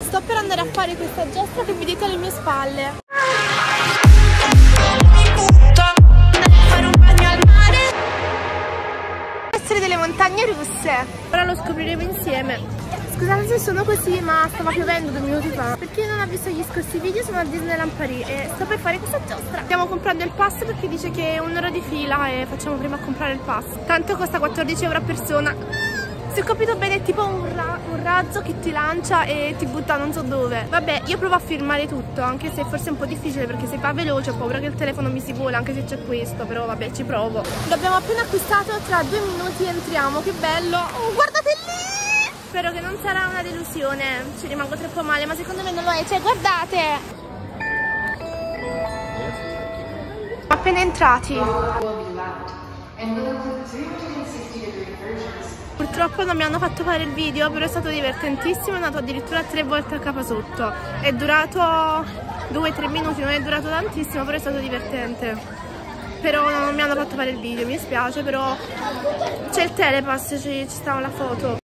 sto per andare a fare questa giostra che vedete alle mie spalle. Essere delle montagne russe. Ora lo scopriremo insieme. Scusate se sono così, ma stava piovendo 2 minuti fa. Per chi non ha visto gli scorsi video, sono a Disneyland Paris e sto per fare questa giostra. Stiamo comprando il pass perché dice che è un'ora di fila e facciamo prima a comprare il pass. Tanto costa 14 euro a persona. Se ho capito bene è tipo un razzo che ti lancia e ti butta non so dove. Vabbè, io provo a filmare tutto, anche se forse è un po' difficile perché se va veloce ho paura che il telefono mi si vola, anche se c'è questo, però vabbè, ci provo. L'abbiamo appena acquistato, tra 2 minuti entriamo, che bello. Oh, guardate lì! Spero che non sarà una delusione, ci rimango troppo male, ma secondo me non lo è, cioè guardate! Appena entrati. Purtroppo non mi hanno fatto fare il video, però è stato divertentissimo, è andato addirittura 3 volte a capo sotto. È durato 2-3 minuti, non è durato tantissimo, però è stato divertente. Però non mi hanno fatto fare il video, mi spiace, però c'è il telepass, ci sta la foto.